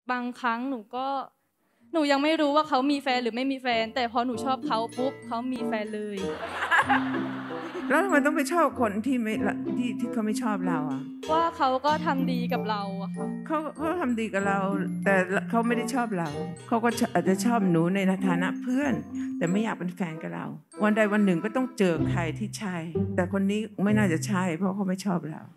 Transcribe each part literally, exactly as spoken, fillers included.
บางครั้งหนูก็หนูยังไม่รู้ว่าเขามีแฟนหรือไม่มีแฟนแต่พอหนูชอบเขาปุ๊บเขามีแฟนเลยแล้วทำไมต้องไปชอบคนที่ไม่ที่ที่เขาไม่ชอบเราอ่ะว่าเขาก็ทำดีกับเราอะค่ะเขาเขาทำดีกับเราแต่เขาไม่ได้ชอบเราเขาก็อาจจะชอบหนูในฐานะเพื่อนแต่ไม่อยากเป็นแฟนกับเราวันใดวันหนึ่งก็ต้องเจอใครที่ใช่แต่คนนี้ไม่น่าจะใช่เพราะเขาไม่ชอบเรา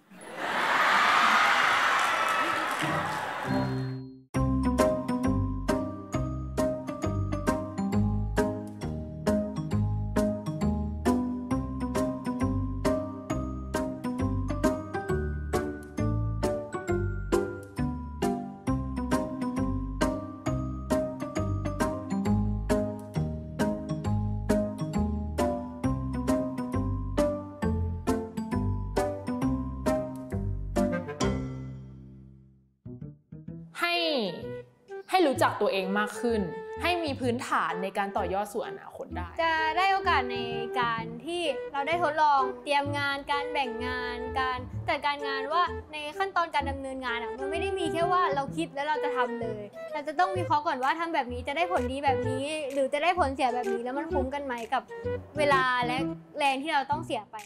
ให้ให้รู้จักตัวเองมากขึ้นให้มีพื้นฐานในการต่อยอดสู่อนาคตได้จะได้โอกาสในการที่เราได้ทดลองเตรียมงานการแบ่งงานการจัดการงานว่าในขั้นตอนการดำเนินงานอ่ะมันไม่ได้มีแค่ว่าเราคิดแล้วเราจะทำเลยเราจะต้องวิเคราะห์ก่อนว่าทำแบบนี้จะได้ผลดีแบบนี้หรือจะได้ผลเสียแบบนี้แล้วมันคุ้มกันไหมกับเวลาและแรงที่เราต้องเสียไป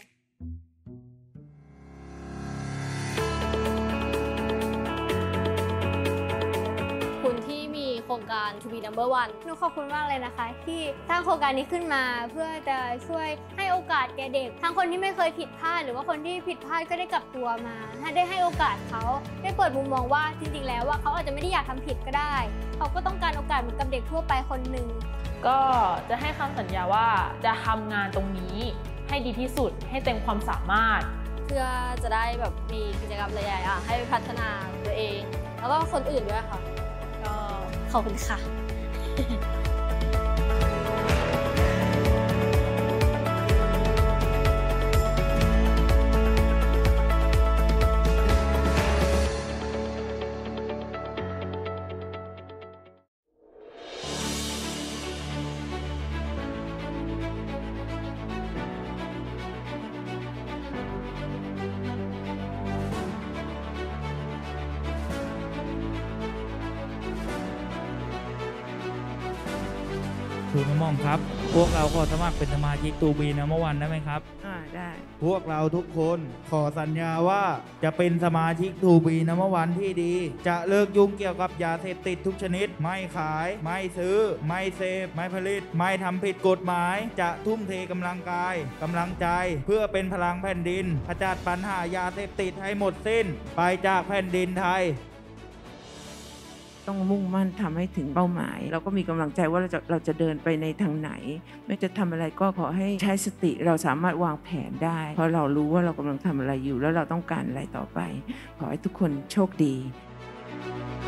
ที่มีโครงการ To be number one หนูขอบคุณมากเลยนะคะที่สร้างโครงการนี้ขึ้นมาเพื่อจะช่วยให้โอกาสแก่เด็กทั้งคนที่ไม่เคยผิดพลาดหรือว่าคนที่ผิดพลาดก็ได้กลับตัวมาถ้าได้ให้โอกาสเขาได้เปิดมุมมองว่าจริงๆแล้วว่าเขาอาจจะไม่ได้อยากทำผิดก็ได้เขาก็ต้องการโอกาสเหมือนกับเด็กทั่วไปคนหนึ่งก็จะให้คำสัญญาว่าจะทำงานตรงนี้ให้ดีที่สุดให้เต็มความสามารถเพื่อจะได้แบบมีกิจกรรมหลายๆอย่างให้พัฒนาตัวเองแล้วก็คนอื่นด้วยค่ะก็ขอบคุณค่ะทูลกระหม่อมครับพวกเราขอสมัครเป็นสมาชิกทูบีนัมเบอร์วันได้ไหมครับอ่าได้พวกเราทุกคนขอสัญญาว่าจะเป็นสมาชิกทูบีนัมเบอร์วันที่ดีจะเลิกยุ่งเกี่ยวกับยาเสพติดทุกชนิดไม่ขายไม่ซื้อไม่เสพไม่ผลิตไม่ทำผิดกฎหมายจะทุ่มเทกำลังกายกำลังใจเพื่อเป็นพลังแผ่นดินขจัดปัญหายาเสพติดให้หมดสิ้นไปจากแผ่นดินไทยต้องมุ่งมั่นทำให้ถึงเป้าหมายเราก็มีกำลังใจว่าเราจะเราจะเดินไปในทางไหนไม่จะทำอะไรก็ขอให้ใช้สติเราสามารถวางแผนได้เพราะเรารู้ว่าเรากำลังทำอะไรอยู่แล้วเราต้องการอะไรต่อไปขอให้ทุกคนโชคดี